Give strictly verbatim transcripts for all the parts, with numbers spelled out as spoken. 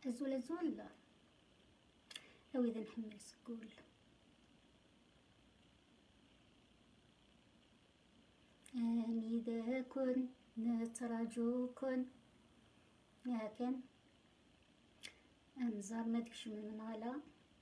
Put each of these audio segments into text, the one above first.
أزول أزول أو إذا نحمل سكول أني ذاكن نترجوكن لكن أنزار ما دكش من غلا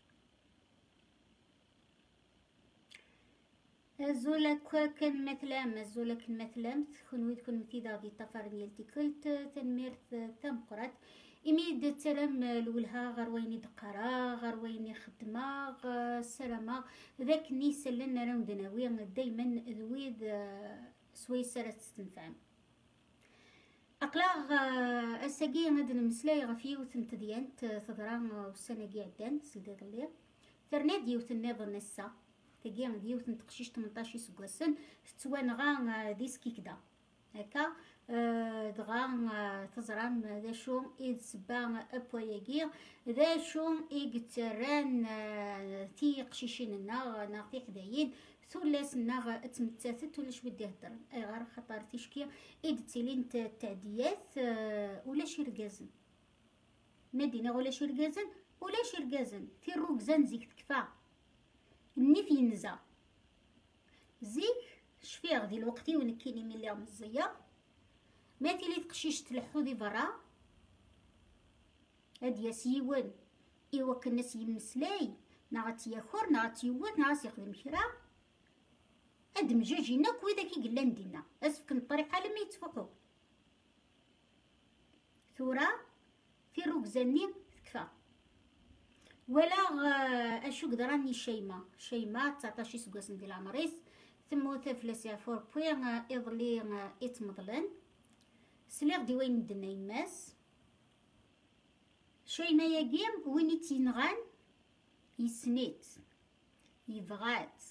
أزولك كن مثلام أزولك مثلام تكون تكون متيدا في تفرني التكلت تنميرت تمقرات إميد ترم لولها غير وين دقرا غير وين خدمة السلامة ذاك نيس لنا راهم دناوي دايما ذويد سويسرة تستنفعم أقلاغ أساقي غاد نمسلاي غفي وثنت ديانت تضران والسنة قاعدان سيدات الليل ثرناد يوث النظر نسا تاقي غاد يوث نتقشيش تمنطاش سكواسن تتوانغا ديسكي كدا هكا دغا تزران ذا شو إذ سبا أبواياقي ذا شو إيقتران تي قشيشيننا ناغتي حدايين ثلاث ناغ تمتاثت ولاش بدي هدر اي غير خطر تيشكي إيد تيلين تعديات ولا شي رقازن مدينة ولا شي رقازن ولا شي رقازن تي الرقزان زيك تكفى النيف ينزا زيك شفيه غدي الوقتي ونكيني ملي مزية ما تيلي تقشيش تلحو ذي برا هاد ياسيون إيوا كناس يمسلاي ناغت ياخر ناغت يوت ناغت يخدم كرا هاد مجاجينا كويدا كي قلا ندينا اسفك الطريقة لما يتفقو ثورة في ركزاني تكفى ولا اشو قدراني شيمة شيمة تسعطاش سكواس ندير العمريس ثم تفلسي فور بوين اضلي اتمضلن سلاغ دي وين ندنا يماس شيمة ياقيم وين يتينغان يسنيت يبغات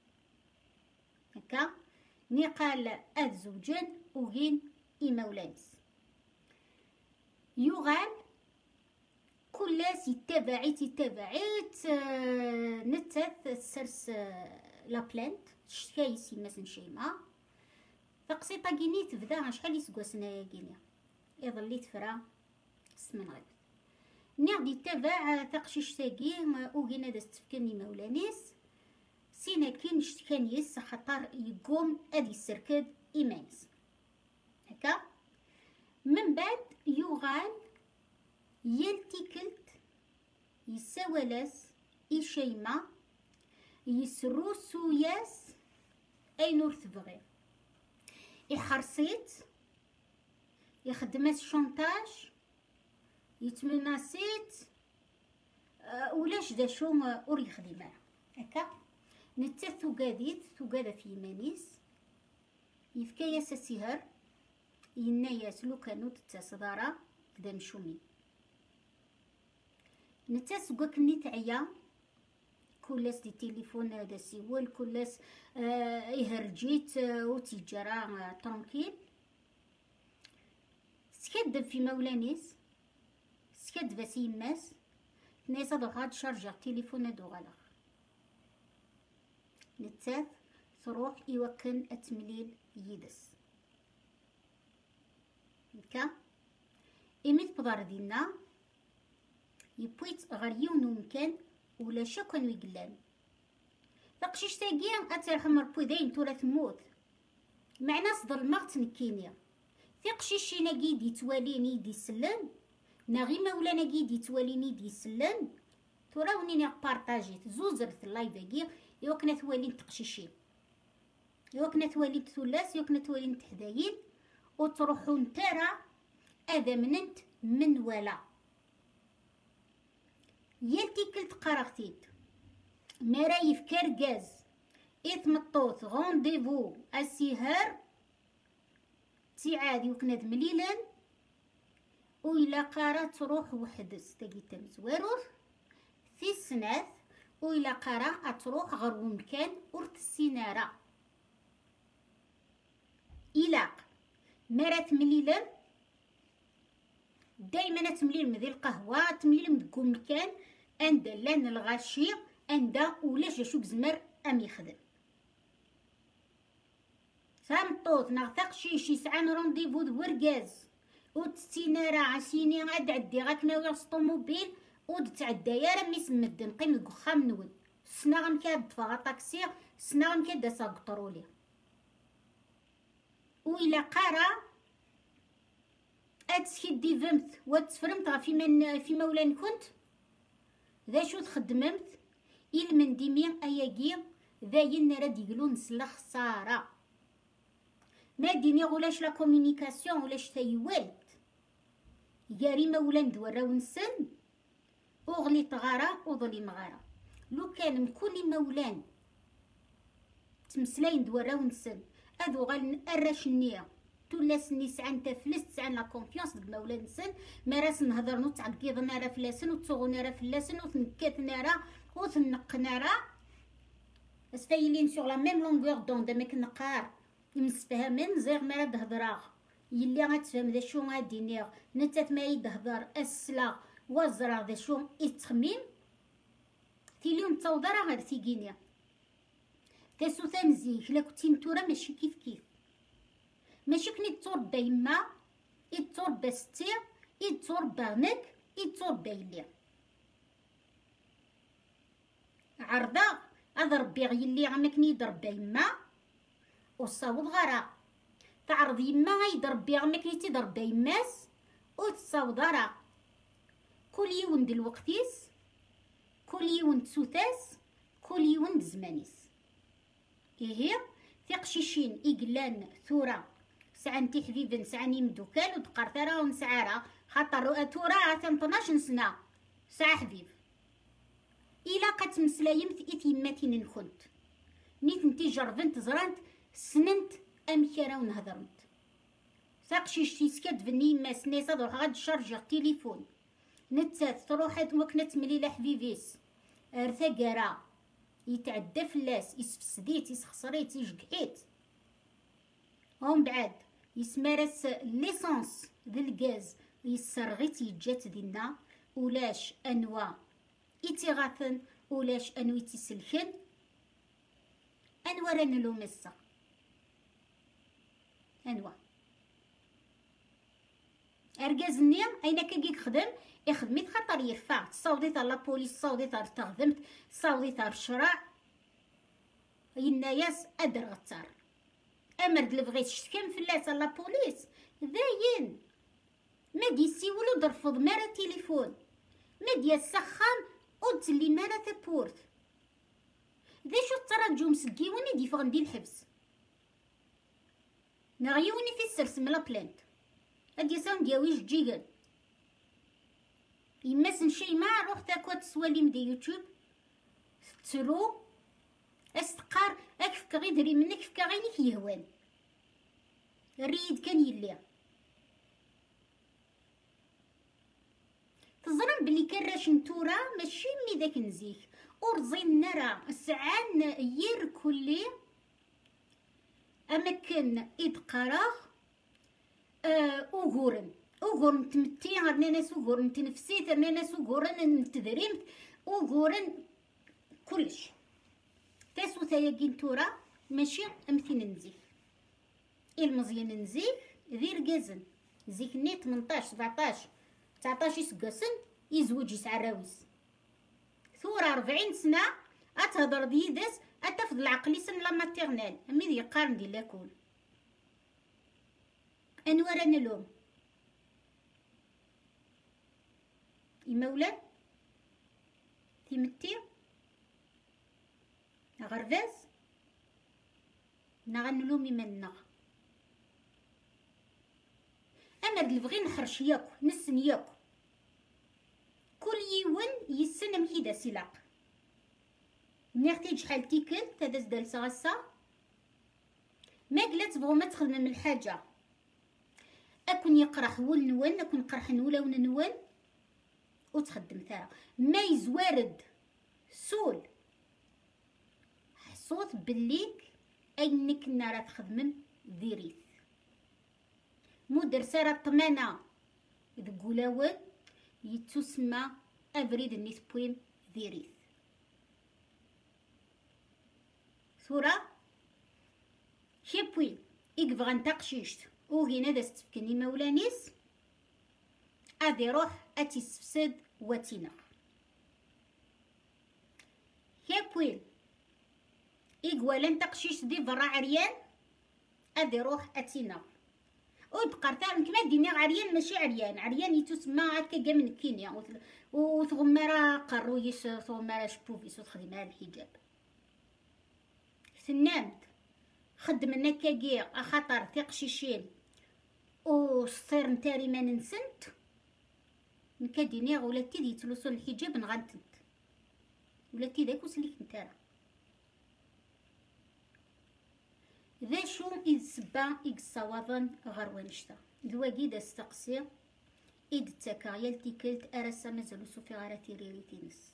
هكا نقال اذ زوجين وغين إمولانس يغال كلاس يتبعيت يتبعيت آه نتث السرس آه لابلانت شكايس يمسن شيما فقصيطة كيني تبدا شحال يسقوسنا يا كينيا يظلي تفرا سمن غير نغدي يتبع تقشيش تاقي وغينا دا ستفكني مولانيس سينا كين شتكان يس خطر يقوم ادي السركد ايمانس هكا من بعد يغال يلتكلت يساولاس إشيما يسرو سوياس أي نور تبغي يحرصيت يخدمات الشونتاج يتمناسيت أه ولاش دا شو اور يخدمها هكا نتا ثقاديت ثقادة في يمانيس يفكاياس السهر يناياس لو كانو تتصدارا كدا نشومي نتا سقاك ني تعيا كلاس دي تليفون هذا سيول كلاس آه يهرجيت آه وتيجرا آه ترونكيل سكدب في مولانيس سكدب سي يماس نايسا دوك هاد شارجر تليفون هادو غالا نتاث تروح يوكن اتمليل يدس هكا إميت بضار دينا يبويت غير يون مكان ولا شا كانو يقلان تقشيش تاقيا اترحم ربي داين تورا تموت معنا صدر المغت نكينيا تقشيشينا قيد يتواليني دي سلن ناغي مولانا قيد يتواليني دي سلن تورا ونيني بارطاجيت زوزرت اللايف اكي يوكنا ثوالين تقشيشين يوكنا ثوالين ثلاث يوكنا ثوالين تحدايين وتروحون ترى هذا مننت من ولا يلتي كلت قرختيت مرايف كرقاز إثمطوط غونديفو السهر تيعادي وكناد مليلا وإلا قارا تروح وحدس تاقي تمزواروث في السناث وإلا قارا تروح غير مكان ورت السينارة إلاق مرات مليلا دايما تمليل مذي القهوة تمليل مدكو مكان عند لان الغاشي عند ولاش شوك زمر ام يخدم سامطوط نغتاق شيشي سعان رونديفو ورقاز وتسينا راه عسيني غاد عدي غاك ناوي الطوموبيل ود تعدى يا راه ميس مدن قيم الكخام نول سنا غنكاد فغا طاكسي سنا غنكاد داسا قطرولي وإلا قارا اتسكي فهمت وتفرمت في من في مولان كنت ذا شو تخدممت إل من ديمي أياكي ذاين راه ديقلو نسلا خسارة ما ديني غولاش لا كومونيكاسيون ولاش تايوالت ياري مولان دوراو نسن وغلي تغارا وظلي مغارا لو كان مكوني مولان تمسلاين دوراو نسن هادو غال نقرش النية تولاس نسعان تفلس تسعان لا كونفيونس ديك مولان نسن ما راس نهضر نو تعقيضنا راه فلاسن وتصوغنا راه فلاسن وتنكاتنا راه وتنقنا راه استايلين سور لا ميم لونغور دون دامك نقار مسفهمين زير ما راه تهضرا يلي غتفهم ذا شو غادي نيغ نتات ما يدهضر السلا وزرا ذا شو يتخميم تيليوم تصوضا راه غير تيكينيا تاسو تنزيك لا كنتي نتورا ماشي كيف كيف ماشي كني تربى يما يتربى ستي يتربى غنك يتربى يلي عرضا هذا ربي يلي غمكني يضرب يما وصاوض غرا تعرض يما غيضرب بيها مكني تيضرب يماس وتصاوض راه كل يوم د الوقتيس كل يوم تسوتاس كل يوم دزمانيس إيه تيقشيشين إقلان ثورة سعنتي حبيبن سعني مدوكال ودقار ثرا ونسعارة خاطر ثورة تنطناش نسنا ساعة حبيب إلا قد مسلايمت إث يماتين نكنت نيت نتي جربنت زرانت سننت أمكرا ونهضرمت ساقشيش تيسكاد فني ما سنيسا دوح غاد شارجي التليفون نتات تروحات وكنت مليلة حبيبيس ارثقرا يتعدى فلاس يسفسديت يسخسريت يجقحيت ومن بعد يسمارس ليسونس ذي الغاز يسرغيت يجات دينا ولاش انواع يتيغاثن ولاش انو تيسلكن انواع رانلو مسا انواع ارجازني اين كي خدم يخدميت خاطر يرفع تصاوضيت على بوليس تصاوضيت على تخدمت تصاوضيت على الشرع يناياس ادر غتار امر اللي بغيت شتكم فلاس على بوليس ذاين ما دي سيولو درفض مارا تليفون ما دي السخان وتلي مارا تبورت ذا شو ترجو مسكيوني دي فغندي الحبس نغيوني في السرس ملا بلانت هادي ساون دياويش جيجل يمسن شي ما روح تاكو تسواليم دي يوتيوب تسلو استقار اكفك غي دري منك فكا غينيك يهوان الريد كان يلي تزرم بلي كان راش نتورا ماشي مي داك نزيك ورزين نرى السعان ير كلي امكن ادقراغ أه اوغورن اوغورن تمتي غرنا ناس اوغورن تنفسيت غرنا ناس اوغورن نتدريمت اوغورن كلش تاسو تاياكين تورا ماشي امثين نزيف المزيان نزيف ذي رقازن زيك ني تمنطاش سبعطاش تسعطاش يسقسن يزوج يسعى راويس ثورة ربعين سنة اتهضر ديداس اتفضل العقلي سن لا ماتيرنال امي ذي قارن دي لاكول انوار انا لوم يمولان تيمتي غرفاز نغنلومي منا انا اللي بغي نحرش ياكو نسن ياكو كل يوم يسن مكيدا سلاق نيختي شحال تيكل تداز دالسا غسا ما قلت بغو ما تخدم من الحاجه اكون يقرح ول نون اكون قرح نولا وننون وتخدم ثا ما يزوارد سول حصوت بليك اينك نارا تخدمم ذيريث مدر سارة طمانة ذقولاون يتسمى افريد نيت بويم ذيريث ثورة شي بويم يقبغا نتقشيشت وغينا دا ستفكني مولانيس ادي يروح اتيسفسد واتينا كابويل إيقوالا تقشيش دي برا عريان ادي يروح اتينا وبقرتا كما ديني عريان ماشي عريان عريان يتسمى هكا كاع من كينيا وثغمرا قرويس ثغمرا شبوفيس وتخدمها الحجاب ثنامت خدمنا كاكيا خاطر تقشيشين وصير نتاري ما ننسنت نكاديني ولا تيدي تلوسون الحجاب نغنتنت ولا تيداك وسليك نتارا ذا شو إذ سبا إكساوضن غروانشتا ذواقي دا استقصي إذ تاكا يلتكلت أرسا مازالو سوفي غاراتي ريريتينس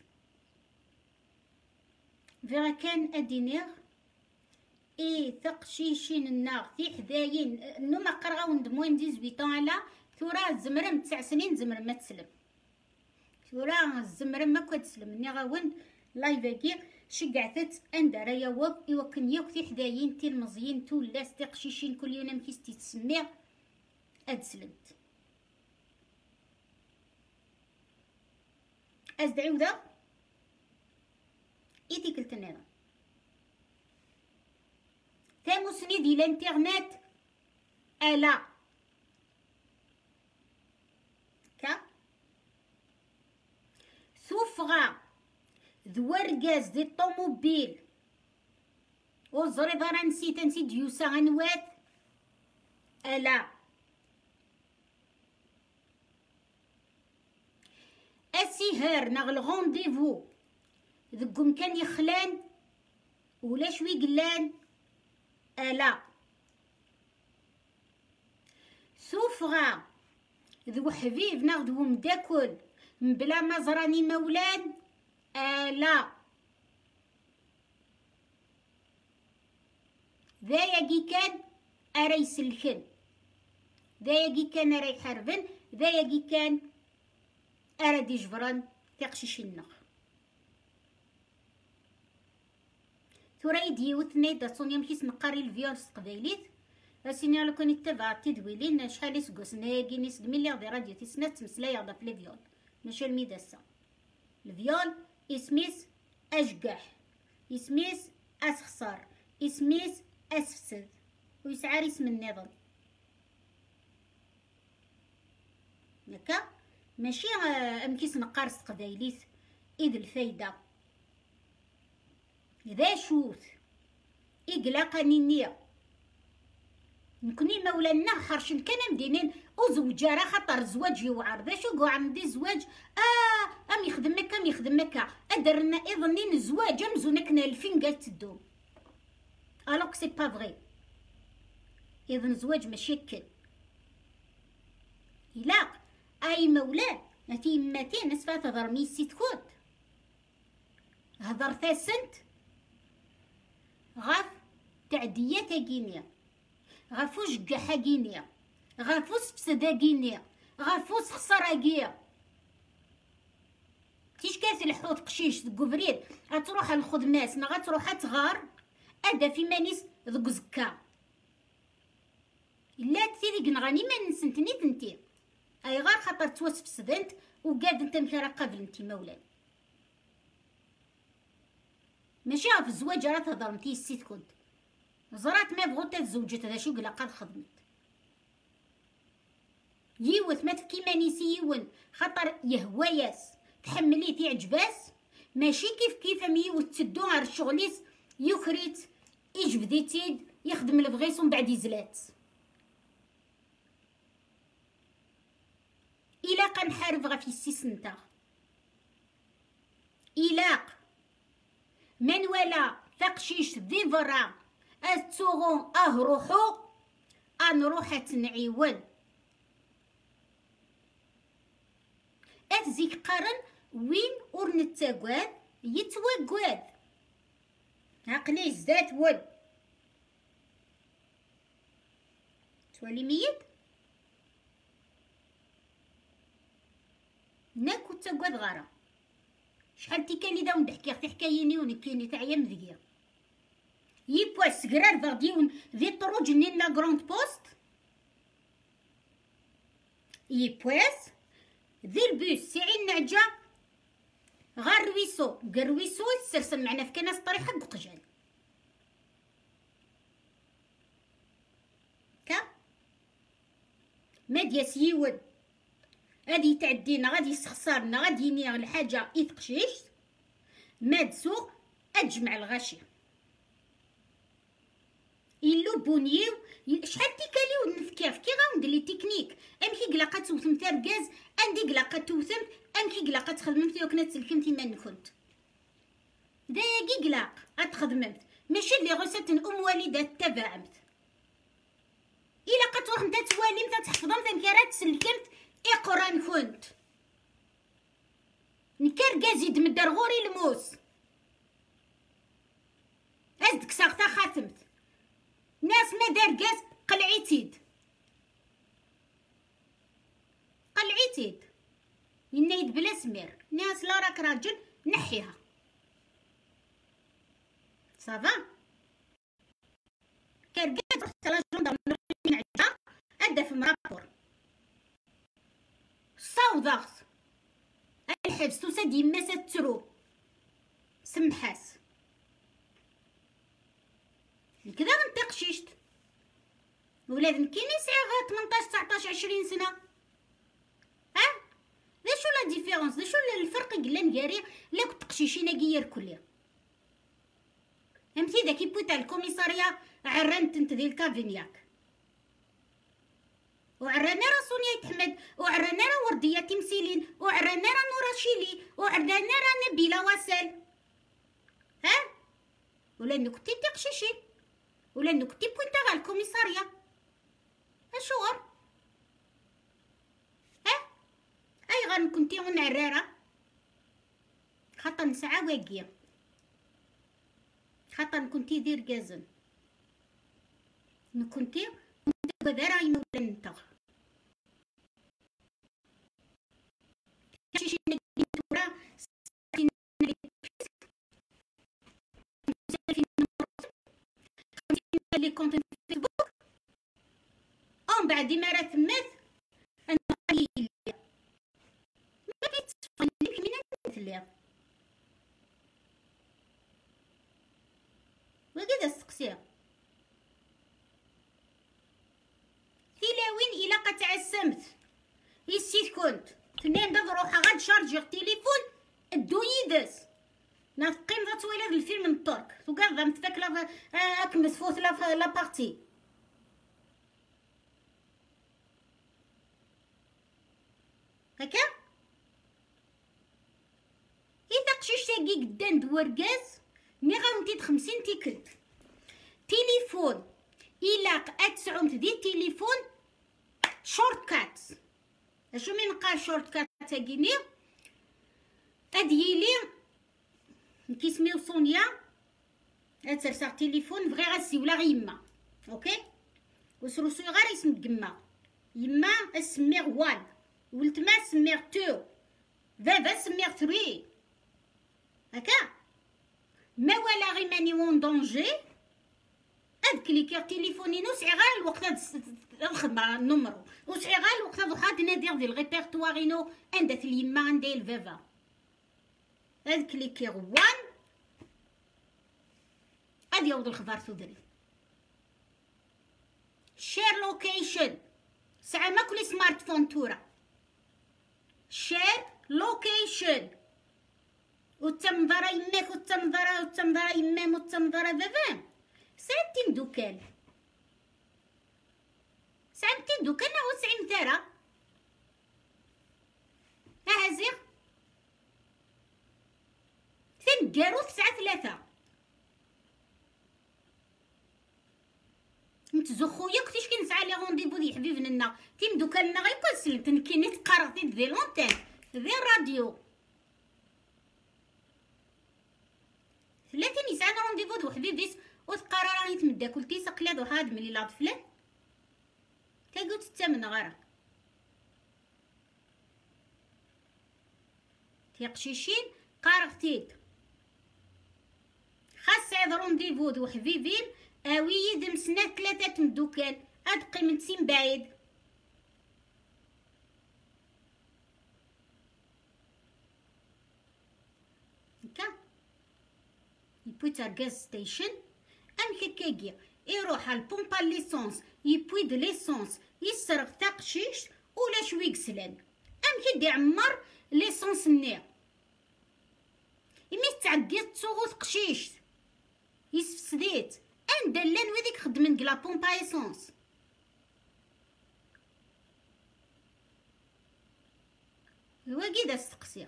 فيغا كان أدينيغ إي تقشيشين الناغ في حداين نو ما قرغاو ندموين ديزويتون على ثورا زمرم تسع سنين زمرم ما تسلم ثورا الزمرم ما كوا تسلم ني غاوند لايفاكي شقعتت عند رايا وب يوكن يوك في حداين تي المزيين تو لاس تقشيشين كل يوم كيس تسمي ادسلمت ازدعيو ذا ايتي كلتنيضا تاموسني دي الانترنت الا كا سوفغا ذورقاز دي الطوموبيل وزريض راه نسيت نسيت يوسا غنوات الا اسيهار ناغ الغونديفو ذكم كان يخلان ولا شوي قلان الا سوفغا ذو حبيب ناغ ذو مداكل بلا ما زراني مولان الا ذايقي كان ارا يسلكن ذايقي كان ارا يحاربن ذايقي كان ارا ديجبران تقشيش النغ ثورا يديوثني دا صونيام كيس نقاري الفيول قبايليت راسيني على كون يتبع تدويلين شحال يسقوس ناقي نيس ملي غدي راديو تيسنا تمسلاي غدا في الفيول ماشي الميداسا الفيول اسميس اشقح اسميس اسخسر اسميس اسفسد ويسعار اسم النظام هكا ماشي امكيس نقارس قبايليت اذ الفايده ذا شوث إقلاقا نينيا نكوني مولانا حرشن كان مدينين وزوجة راه خاطر الزواج يوعر ذا شو قو عندي زواج اه ام يخدمك ام يخدمك ادرنا اظنين الزواج امزونكنا الفين قالت تدوم الوغ سي با فغي اذن زواج ماشي كل الا اي مولان نتي ماتين نسفا تهضر ميسي تكوت هضر ثاسنت غاف تعدية كينيا غافوش قحا كينيا غافوس فسدا كينيا غافوس خسارة كيا تيش كاس الحوت قشيش دكوفريد غتروح الخدماس نا غتروح تغار ادا في مانيس ذك زكا الا تيدي نغاني ما نسنتني تنتي اي غار خاطر توسف سدنت وقاد انت مكرا قبل انتي مولان ماشي في الزواج راه تهضر نتي السيت كنت زرات ما بغوت تزوجت هذا شو قلا قاد خدمت يوث ما تفكي مانيسي يون خاطر يهوى ياس تحملي تعجباس ماشي كيف كيف ميوث تدو على الشغليس يخريت يجبدي تيد يخدم البغيس ومن بعد يزلات إلا قنحارب غا في السيسنتا إلاق من ولا تقشيش ذي فرا أتوغون أهروحو أنروح تنعيون أتزيك قرن وين أور نتاقواد يتواقواد عقلي زدات ود تولي ميت ناكو تاقواد غارة شحال تيكالي دا وندحكي اختي حكاييني ونكيني تاع يم ذكيا يبوا سكرار فارديون ذي طروج نين لا غروند بوست يبواس ذي البوس سيعي النعجة غار رويسو قرويسو يتسرسل معنا في كناس طريحة بقجال كا ماديا سيود غادي يتعدينا غادي يسخسرنا غادي ينيغ الحاجة يتقشيش ماد سوق اجمع الغاشية إلو بونيو شحال تيكاليو نفكير فكي غندير لي تكنيك امكي قلاقه توثم تركاز عندي قلاقه توثم امكي قلاقه تخدمتي وكنا تسلكمتي ما كنت دايا قلاق اتخدمت ماشي لي غوسات ام والده تبعمت الا قتروح نتا توالي نتا تحفظم تنكرات تسلكمت اقران كنت نكر كازيد مدار غوري الموس ازدك ساغتا خاتمت ناس ما دار كاز قلعيتيد قلعيتيد ينايد بلا سمير ناس لا راك راجل نحيها صافا كركات رحت لا جوندارمري نعجا ادا في مرابور صوضغت الحبس توسا ديما ساترو سمحاس كذا غنطيق شيشت ولاد كاين يسعى ثمنطاش تسعطاش عشرين سنه ها لا شو لا ديفيرونس لا شو الفرق قلا نقاري لا كنت قشيشينا كيير كليا فهمتي داكي بوتا الكوميساريا عرنت انت ديال الكافينياك وعرانا راه سونيا تحمد وعرانا راه ورديه تمثيلين وعرانا راه نورا شيلي وعرانا راه نبيله واسل ها ولا انك كنتي تقشيشي ولا انك كنتي بوينتا غا الكوميساريا اشوغر ها اي غن كنتي ونعراره خاطر نسعى واقيه خاطر كنتي دير كازن كنتي كنتي راي مولا نتا شي شي نتورا لي كونت فيسبوك اون بعد ما راه تمات انا قليل ما كيتصفني من نتليا وكذا السقسيه تلاوين الا قد تعسمت يسيت كنت تنين داد روحها غاد شارجي التليفون الدو يدس نقيم ذات ويلاد الفيلم الترك وكاع ضمت فاك لا اكمل فوت لا لا بارتي هكا اذا قشيش تاقي قدام دوركاز مي غاونتي خمسين تيكلت تليفون الا اتسعمت دي التليفون شورت كات اشو من قال شورت كات تاقيني اديلي كيسميو سونيا اترسا تليفون فغي غاسي ولا غي يما اوكي وسروسو غير اسم كما يما اسميغ وان ولتما سميغ تو بابا سميغ ثري هكا ما ولا غي ماني وون دونجي ادكليكي تليفوني نوسعي غير الوقت هاد الخدمه النمرو وسعي غير الوقت هاد وحاد نادير ديال الريبيرتوارينو عندها اليما عندي الفافا هاد كليكي وان هادي يوض الخضار تدري شير لوكيشن ساعه ما كل سمارت فون تورا شير لوكيشن وتمضرا يماك وتمضرا وتمضرا يمام وتمضرا بابا ساعتين دوكان ساعتين دوكان هو سعيم ترى ها هزيغ تنقارو تسعة ثلاثة نتزو خويا كنتيش كنسعى لي رونديفو ديال حبيبنا تيم دوكان غير كنسلم تنكيني تقرطي ديال لونتين ديال الراديو ثلاثين يسعى رونديفو دو حبيبيس وتقرا راني تمدا كلتي سقلاد وحاد ملي لا طفلان تاقوت الثمن غير تيقشيشين قارغتيد خاص عيد رونديفو دو حبيبين اوي دمسنا ثلاثة مدوكان ادقي من تسين بعيد بويتر غاز ستيشن، ام هكاكيا يروح على البومبا ليسونس يبويد ليسونس يسرق تقشيش ولا شوي كسلان، ام كي يعمر ليسونس النير يمي تعديت تسوغو تقشيش يسفسديت ان دلان وذيك خدمن كلا بومبا ايسونس. هو كي دا استقسي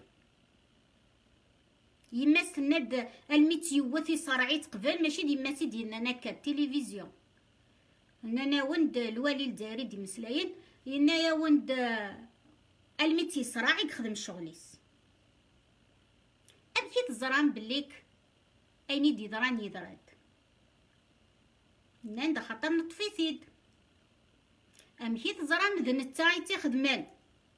يما سند الميتيو في صرعيت قبل ماشي ديما سيدي ديالنا هكا التلفزيون اننا وند الوالي الداري دي مسلاين انايا وند الميتي صراع يخدم شغليس امشي تزران بليك ايني دي دران يدراد نان خاطر نطفي سيد امشي تزران ذن تاعي تخدمان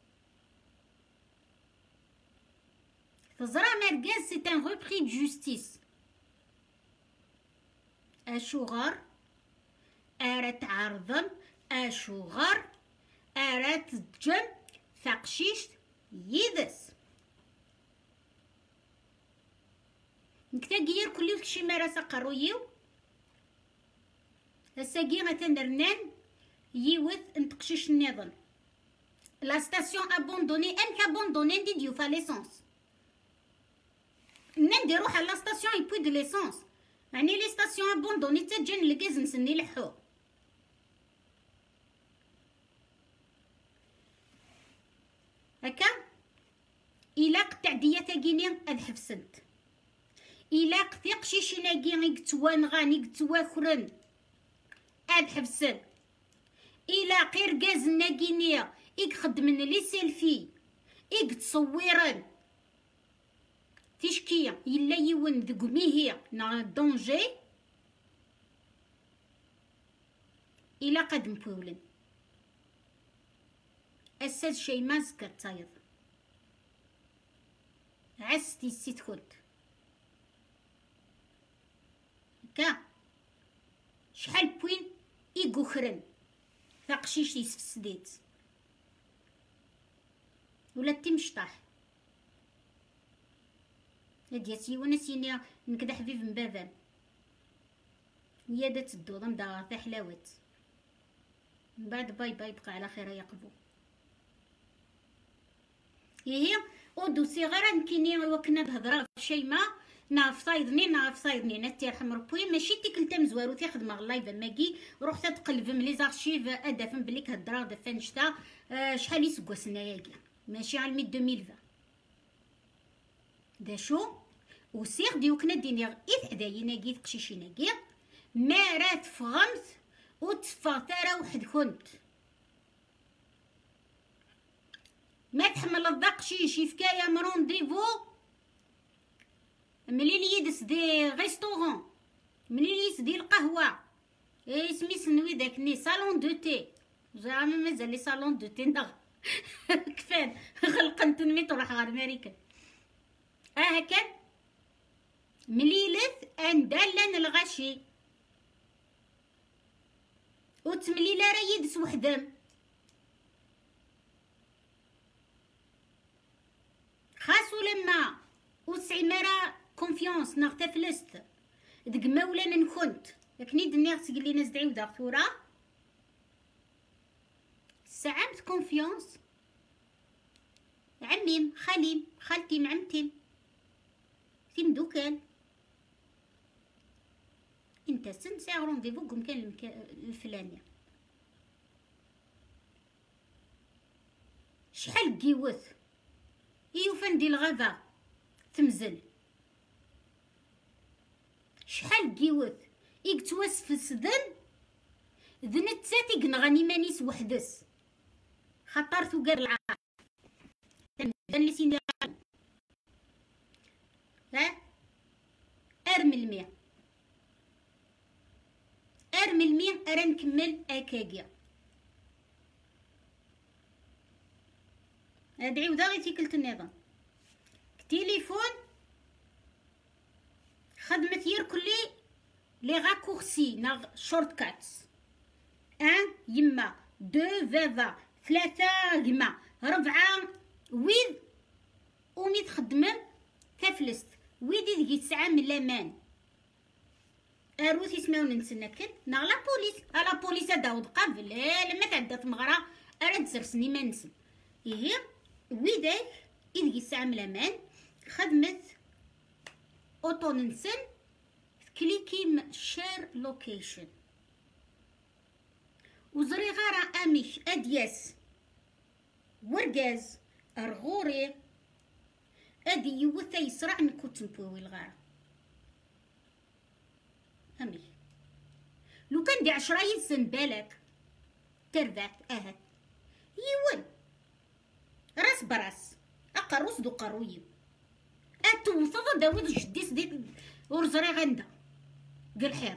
تزرع مركز سي ان ريبري دو جوستيس اشوغر ارات عرضم اشوغر ارات جم ثقشيش يدس نكتا غير كل يوم شي مراسا قرويو الساقي غتنرنان يوث نتقشيش النظام لا ستاسيون ابوندوني ام كابوندوني دي ديو فا ليسونس نندي روح على لا ستاسيون يبوي دو ليسونس يعني لي ستاسيون ابوندوني تجن الكاز نسني لحو هكا الا قطع تاكيني اد حفسنت الا قتي قشيشي ناكي يكتوان غاني كتواكرن اد حفسن الا قير كاز ناكيني يخدمن لي سيلفي يتصورن تشكية يلا يون ذق ميهي نا دونجي إلا قد مبولن أساد شي مازكر تايض عستي السيت كنت كا شحال بوين إيقوخرن ثاقشيش يسفسديت ولا تمشطح هادياتي وانا سيني نكدا حبيب مبابان هي دات الدوضه مدا تاع حلاوت من بعد باي باي بقى على خير يقبو هي ودو صغيره نكيني وكنا بهضره شي ما ناف صايدني ناف صايدني نتيرحم ربي ماشي تيكلتا مزوارو تيخدم اللايف ماكي روح تقلب من لي زارشيف ادافن بليك هضره دفن شتا أه شحال يسكوسنا ياكي ماشي على مية ألفين وعشرين دا شو وسيغ ديوكنا دينيغ إذ عداينا قيث قشيشينا قيث ما رات فغمت وتفاثارا وحد كنت ما تحمل الضاق شيشي فكايا مرون دريفو ملي يدس دي غيستورون ملي يسدي القهوة اسمي سنوي داك ني صالون دو تي زعما مازال لي صالون دو تي نغ كفان خلقنت نميت وراح غير امريكا اه هكا مليلث اندالن الغشي وتمليله راه يدس وحدم خاصو لما وسعي مرا كونفيونس ناغ تفلست دق مولانا نكنت لكني دني غتقول لي ناس دعيو دا ثورة سعمت كونفيونس عميم خاليم خالتي معمتي تيم دوكان انت سن ساعة رونديفو قم كان المكان الفلانية شحال كيوث ايو فندي الغابة تمزل شحال كيوث يكتواس في السدن ذنت ساتي قنغاني مانيس وحدس خطرتو قار العار تمزل سيني ها ارمي المية ارمي المية ارا نكمل اكاكيا ادعي ودا غي تيكلت النظام تليفون خدمت ير كلي لي راكورسي ناغ شورت كاتس ان يما دو فافا ثلاثة يما ربعة ويد ومي تخدمم تفلست ويدي دقي تسعة من لامان اروث يسمعون نسنكن نا لا بوليس لا بوليس داود قبل لما تعدى تمغرا اراد تسرسني ما نسن هي ويداك إذ الساعة ملامان خدمت اوتو ننسن كليكيم شير لوكيشن وزري غارة اميش ادياس ورقاز ارغوري ادي يوثا يسرع نكو تنبوي الغارة امي لو كان دي عشرة يزن بالك تربعت اهت يون راس براس اقروس دو قرويو اتوثض داوود جديس دي ورزري غندا قال حيط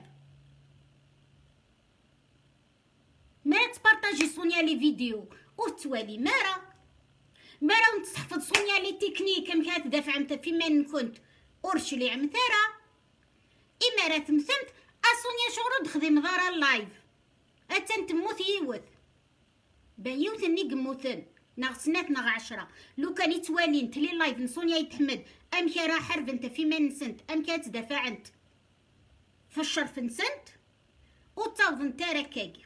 ما تبارطاجي سونيا لي فيديو وتوالي مارا مارا ونتحفظ سونيا لي تكنيك ام كانت دافع متى فيما كنت ورشلي عمثارا إمارة تمثمت أسونيا شغل تخدم دارا اللايف أتن تموت يوث بان يوث ني قموثن ناغ سنات ناغ عشرة لو كان يتوالين تلي اللايف نسونيا يتحمد أم كرا حرف انت فيما نسنت أم كانت دافعت فالشرف نسنت وتاوض نتا ركاكي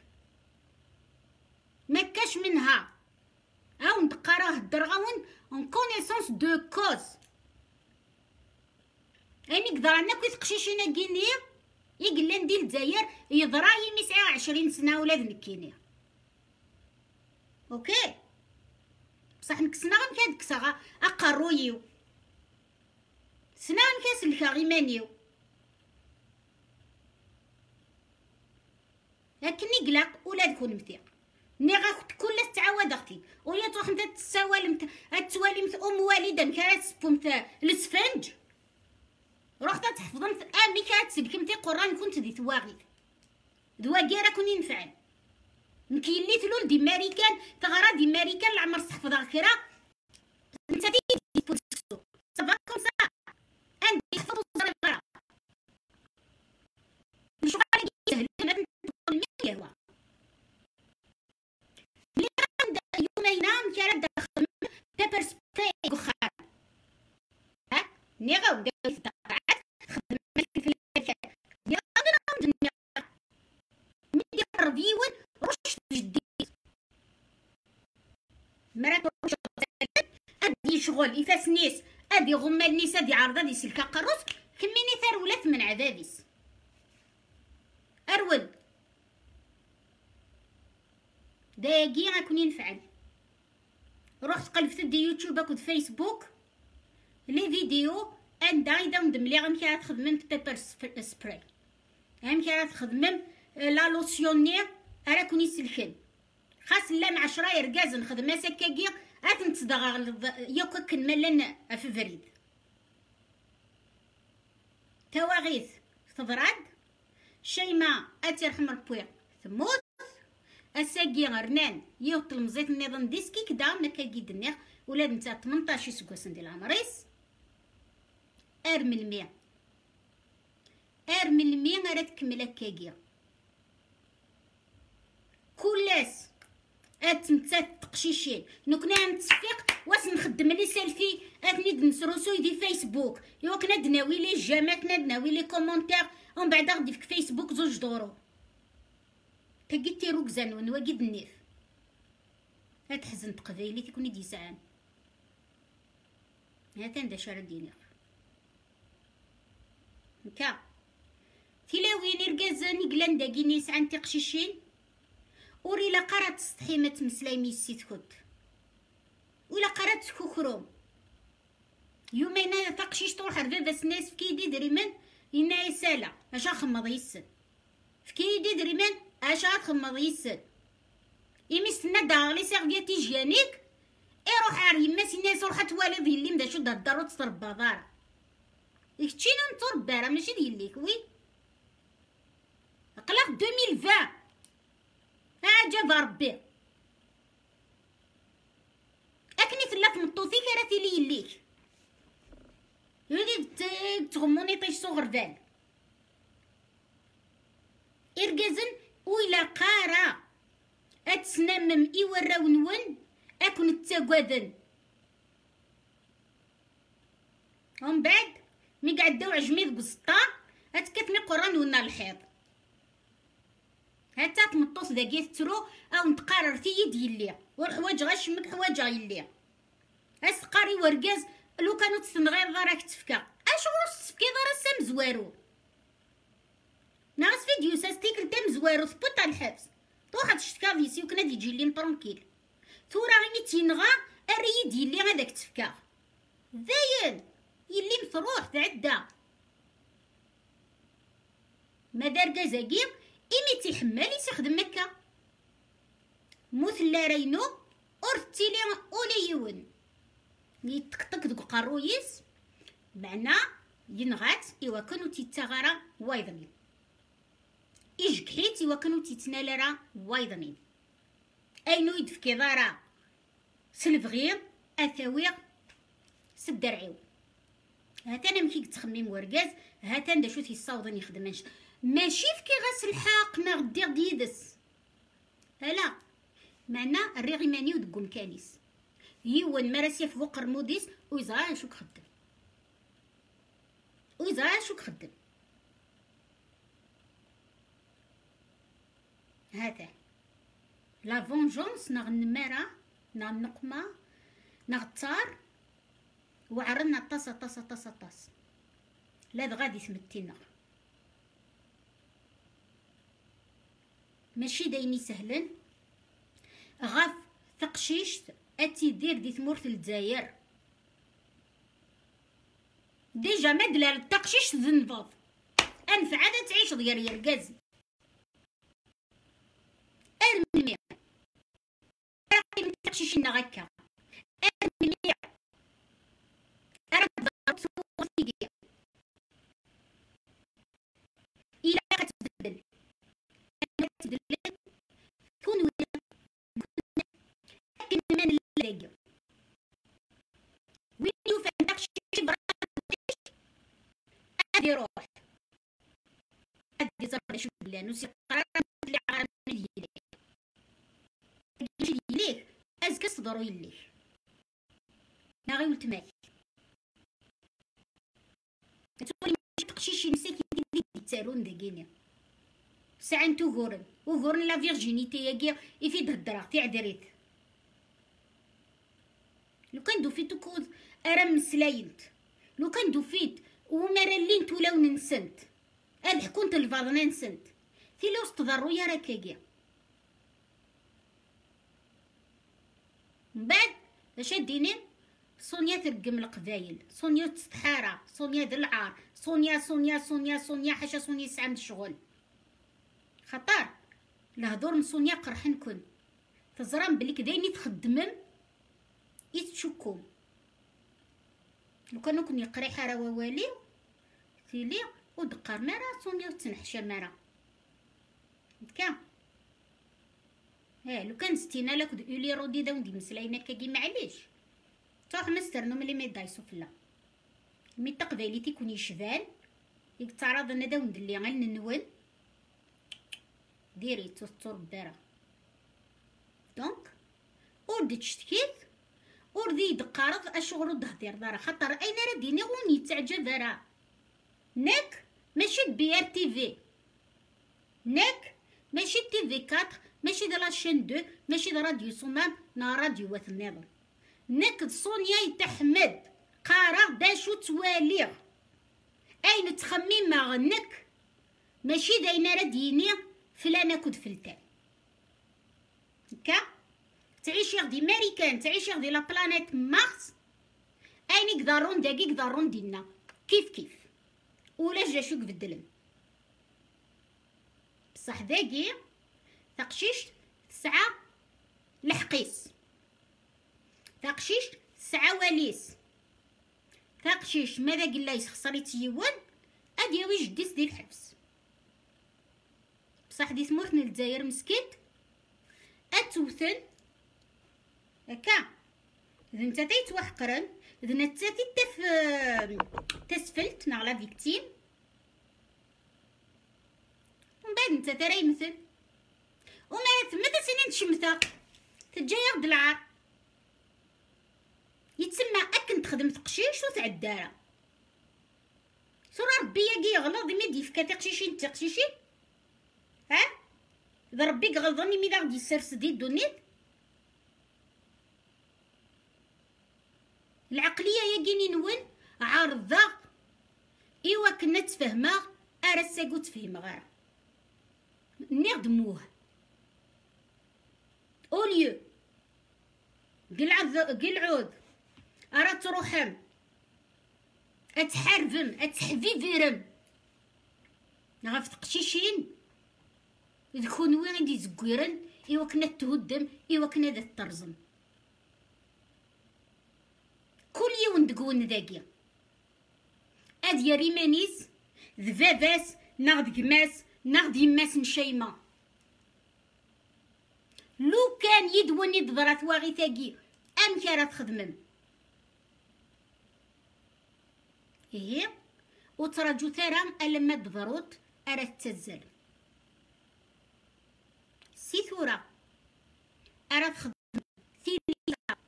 مكاش منها أو ندقراه الدرغاون اون كونيسونس دو كوز أني قدر أنا كويس قشيشينا كينيا يقلا ندير الجزائر يضرا يمي ساعة عشرين سنة ولاد نكينيا أوكي بصح نكسنا غا مكاد كسا أقرويو سنا نكاس الكا غيمانيو لكني قلق ولا تكون متيق ني غاخد كل تعاود اختي ويا تروح انت تسوالم تسوالم ام والده مكانت سبومت السفنج رحت تحفظمت امي كانت سلكمتي قران كنت دي تواغي دواكيرا كون ينفعل نكيليت لول دي ماريكان تغرا دي ماريكان العمر تحفظها كرا انت دي بوتسو صافا كوم سا عندي يحفظوا صغيره نشوف على سهل ما تقول لي هو اللي عند يومين كان دا خدم بيبر سبراي وخا ها نيغا ودا خدم في الكاد يا انا ندير ريفيون رش جديد مرات رش ادي شغل يفاس نيس ادي غما النيس ادي عارضه دي سلكا قروس كميني ثرولات من عذابيس ارول داقي غاكون ينفعل رحت قلبت دي يوتيوب اكود فيسبوك لي فيديو اندا اذا ندملي غا مكي تخدمم بيبر سبراي غا مكي تخدمم لا لوسيونير راه كوني سلكن خاص لا مع عشرة يركاز نخدم سكاكي اتنتصدغ يوكا كنملن في فريد تواغيث تضراد شيما اترحم ربي ثموت اساكي غرنان يوطل مزيت النظام ديسكي كدا مكاكي دنيغ ولاد نتا تمنطاش سكواس ندير العمريس ار من المية ار من المية راه تكمل هكاكيا كلاس اتمتات تقشيشين نكنا نتصفيق واش نخدم لي سيلفي اتني نسروسو يدي فيسبوك يوا كنا دناوي لي جامع كنا دناوي لي كومونتير ومن بعد غادي في فيسبوك زوج دورو تاكيتي روكزان ونواكيد النيف هتحزن تقبايلي تكوني دي ساعان هاتا ندا شارع دينير نكا تلاوين ركازاني قلان داكيني ساعان تقشيشين وري لا قرات تسطحي ما تمسلاي ميسي تكوت ولا قرات تكوكروم يومين تقشيش تروح رباباس ناس فكيدي دريمان ينا يسالا اش خمض يسن فكيدي دريمان اش خمض يسن يمي سنا داغلي سيرفياتي جيانيك يروح عار يما سينا روح توالد يلي مدا شو دارو تربى دار يكتشينا نتربى راه ماشي ديالك وي قلاق ألفين وعشرين عجب ربي اكني ثلاث مطوثي كراتي لي يليك يولي تغموني طيش صغر فال إرجازن ويلا قارا اتسنمم إيورا ونون أكون التاقوذن ومن بعد مي قعد داو عجمي ذ قسطا هات كتمي قران ونا الحيض هاتا تمطوس داكي ترو او نتقرر تيد يلي والحوايج غاشمك حوايج يلي اسقاري ورقاز لو كانوا تسنغير راك تفكا اشغل تفكي دار سام زوارو ناقص فيديو ساستيكل تم زوارو ثبوت على الحبس طوحت شتكا فيسي وكنا دي يجي لي ترونكيل ثورا غيني تينغا اريد يلي هذاك تفكا زين يلي مفروح تعدى ما دار كازاكيم إمي تيحمل يسيخدم مكة موثلا رينو أورتيلي أولي يون يتقطق دوك قرويس معنا ينغات إوا كانو تيتغارا وايضنين إجكحيت إوا كانو تيتنالرا وايضنين أينو يدفكي ضارا سلفغير أثاوير سدرعيو هاتانا مكي تخميم ورقاز هاتان دا شو تيصاوضن يخدمنش ماشي فكي غاس الحاق ما غدير ديدس لا معنا الريغي مانيو دقوم كانيس يوان مراسي فوق قرموديس ويزرا شوك خدم ويزرا شوك خدم هذا لا فونجونس ناغ النمارة ناغ النقمة ناغ التار وعرنا طاسة طاسة طاسة طاس لا غادي ثمتينا ماشي دايني سهلا غاف ثقشيش اتي دير دي ثمورة الجزائر ديجا ما دلال التقشيش ذنبض انفع عادة تعيش ديال يرقاز ارمي راقي من تقشيشنا غاكا ارمي ارد ضربت الى غتبدل تبدل كون ولا لكن من اللاقي وين يوفى نقشي برا ادي روح ادي زرب شو بلا نسي قرار اللي عارف يليك يجي ليك ازكى صدرو يليك ناغي ولتماك تقولي تقشيشي نسيتي كي تسالون داكيني ساعنتو غورن وغورن لا فيرجينيتي ياكي يفيد هدرا تاع دريت لو كان دوفيت كود ارا مسلاينت لو كان دوفيت ومرا لين تولاو ننسنت هاد كنت الفاضنا نسنت في لو استضروا يا راكاكيا من بعد اش ديني سونيا ترقم القبايل سونيا تستحارة سونيا دلعار سونيا سونيا سونيا سونيا حاشا سونيا سعام الشغل خطر الهضور من سونيا قرحن كن تزران بليك دايني تخدمم يتشكم لو كانو كون يقري حارة ووالي تيلي ودقار مرا سونيا وتنحشى مرا كا ها لو كان ستينا لك يولي رودي دا وندي مسلاينا كاكي معليش تروح مسترنو ملي ما يدايسو فلا مي تقبالي تيكون يشبان يتعرض انا دا وندلي غير ننون ديري تصور بدارا دونك وردي تشتكيت وردي يدقارض اشغل دهدير دارا خاطر اين راه ديني غوني تعجب راه نك ماشي بي ار تي في نك ماشي تي في أربعة ماشي دا لاشين دو ماشي دا راديو صمام نا راديو واث النظام نك صونيا يتحمد قارا داشو تواليغ اين تخمم مع نك ماشي داينا راه ديني فلانة كود فلتان هكا تعيشي غدي ماريكان تعيشي غدي لا بلانيت مارس اين يقدرون داكي يقدرون دينا كيف كيف ولا جا شوك بدلن بصح داكي تقشيش تسعة لحقيس تقشيش تسعة واليس تقشيش ماذا قلا يسخسري تيوان ادي وي جديس ديال الحبس بصح دي ثمورتنا الجزائر مسكيت اتوثن هكا اذا نتا تيتوحقرن اذا نتا تتف تسفلت ناغ لا فيكتيم ومن بعد نتا ترى يمثل وما ثم تسنين تشمتا تجا ياخد العار يتسمى اكن تخدم تقشيش وتعدارة صورة ربي ياكي يغلط مي ديفكا تقشيشين تقشيشين ها إذا ربي غلطني مي غادي يسرس دي الدنيا العقلية ياكيني نون عارضة إوا كنا تفهمها أرساكو تفهم غير نخدموه أوليو قلعد قلعود أرا تروحم أتحاربم أتحفيفيرم غاف تقشيشين يكون وين غادي زكويرن إوا كنا تهدم إوا كنا ذا ترزم كل يوم دقون ذاكيا أدي ريمانيس ذباباس ناخد كماس ناخد يماس نشيمة لو كان يدوني ضرات واغي تاقي أم كارا تخدمم إيه وتراجو ترى ألما تضروت أرا تتزل سي ثورة أرا تخدم ثيليا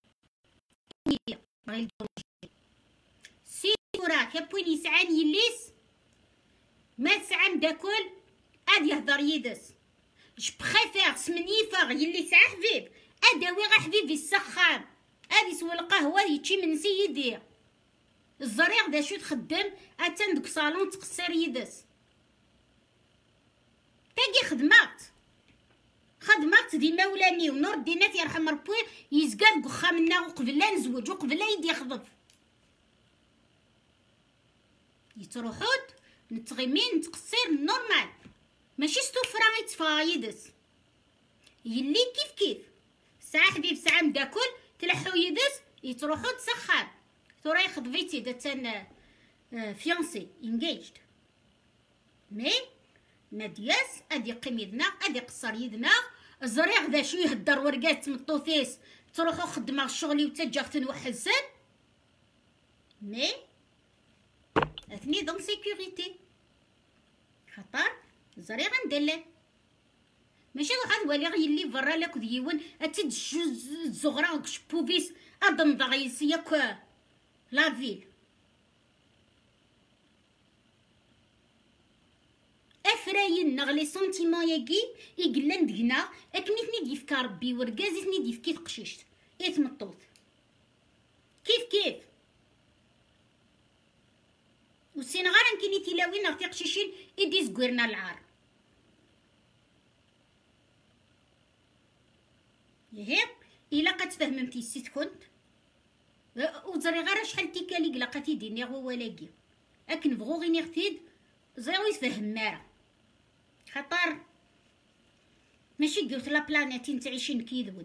بغي سي ثورة كابوين يسعان يليس ما تسعان داكل أد يهدر يدس جو بخيفيغ سمنيفاغ يلي ساع حبيب أداوي غا حبيبي السخان أدي يسوي القهوة يتشي من سيدي الزريغ دا شو تخدم أتان دوك صالون تقصر يدس تاقي خدمات خدمات دي مولاني ونور دينات يرحم ربي يزقاد قخا منا وقبل لا نزوج وقبل لا يدي يخضف يتروحود نتغمين نتقصير نورمال ماشي ستوفرا يتفايدس يلي كيف كيف ساعة حبيب ساعة مداكل تلحو يدس يتروحو تسخر ثورا يخطبيتي داتان فيونسي انجيجد مي نادياس ادي يقيم يدنا ادي يقصر يدنا الزريغ ذا شو يهدر ورقات مطوثيس تروحو خدمة شغلي وتجاغ تنوحزن مي اثني دون سيكوريتي خطر الزريغ ندلل ماشي واحد وليغ يلي برا لك ديون اتدجو الزغرة شبوبيس ادم ضغيس ياك لافيل افراين نغلي سونتيمون ياكي يقلن دقنا اكنيتني ديفكا ربي ورقازيتني ديفكي تقشيشت ايه تمطوط كيف كيف وسين غير نكيني تلاوين نغتي قشيشين إدي زكويرنا العار يهيب إلا قد فهمتي السيت كنت وزري غير شحال تيكالي قلقاتي ديني غو ولاكي أكن بغو غي نغتيد زيرو يتفهم مارا خطر ماشي قلت لا بلانيتين تعيشين كيذبون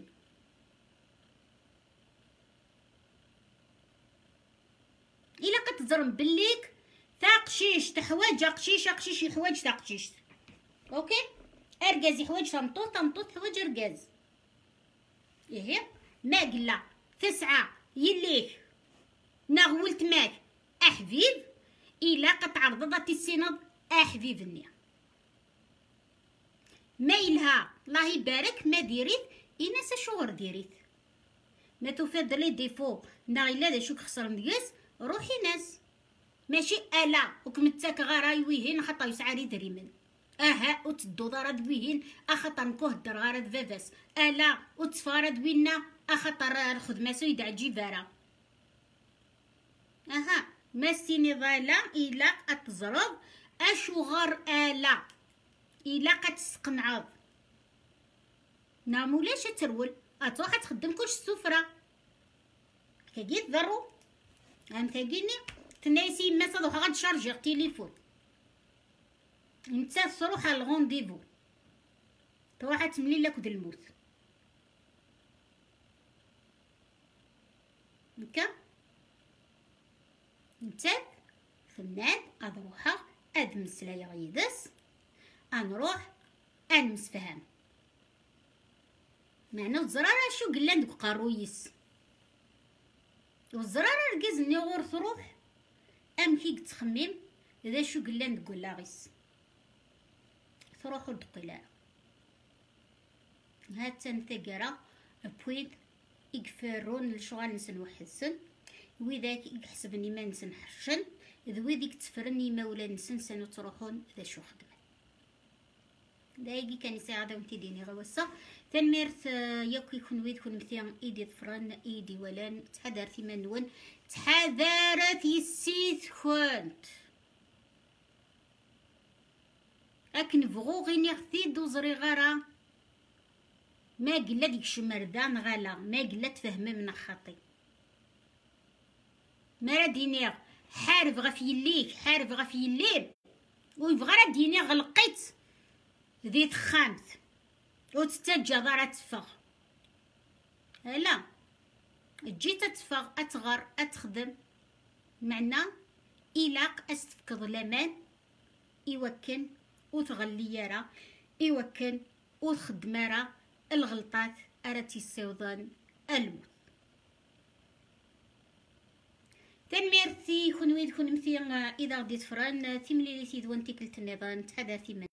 إلا قد تزرم بليك تا قشيش تحواج قشيش قشيش يحواج تا قشيش اوكي ارقاز يحواج تمطوط تمطوط حواج ارقاز ايه ما قلا تسعة يليك نغولت ماك احبيب إلا قد عرضت السنض احبيبني ما يلها الله يبارك ما ديريت إنسا شغر ديريت ما تفضلي ديفو نايلا دا شوك خسر مدياس روحي ناس ماشي الا وكمتاك غاراي ويهين خطا يسعاري دريمن اها وتدو ضرد ويهين اخطر نكوه در غارد فافاس الا وتفارد وينا اخطر الخدمه سيد عجيبارا اها ما سيني ظالا الا اتزرب اشو غار الا الا قتسقن عض نامولاش ترول اتروح تخدم كلش السفره كي تضرو ام تاقيني تناسي ما تروح غاد شارجي التليفون نتا تروح على الغونديفو تروح تملي لك د الموت هكا نتا فنان اروحها اد مسلايا غيدس انروح انمسفهم معنا الزراره شو قلنا دوك قارويس والزراره ركزني غور تروح ام كي تخمم ذا شو قلنا نقول لاغيس تروحوا الدقيلة هاتا نتاقرا بويد يقفرون لشغال نسن وحسن وذاك يحسبني ما نسن حرشن ذوي ذيك تفرني مولا نسن سنو تروحون ذا شو خدمة دايقي كان يساعد وانتي ديني غوصة تنميرت ياكو يكون ويد كون مثيان ايدي ظفران ايدي ولان تحذر في منون تحذرت يسيث كنت اكن بغو غيني غثي دوزري غارة ما قلا ديك شمردان غالا ما قلا تفهم من خاطي ما راه دينيغ حارب غف يليك حارب غف يليب ويبغى راه دينيغ غلقيت ذي تخامت وتستجى ضارة تفغ لا جيت تفغ اتغر اتخدم معنا إلاق استفكض لمان يوكن وتغلي يرا يوكن وتخدم راه الغلطات اراتي السيوضان الموت تنميرتي كون ويد كون مثي اذا غديت فران تيملي لي تيدوان تيكلت النظام تحدثي من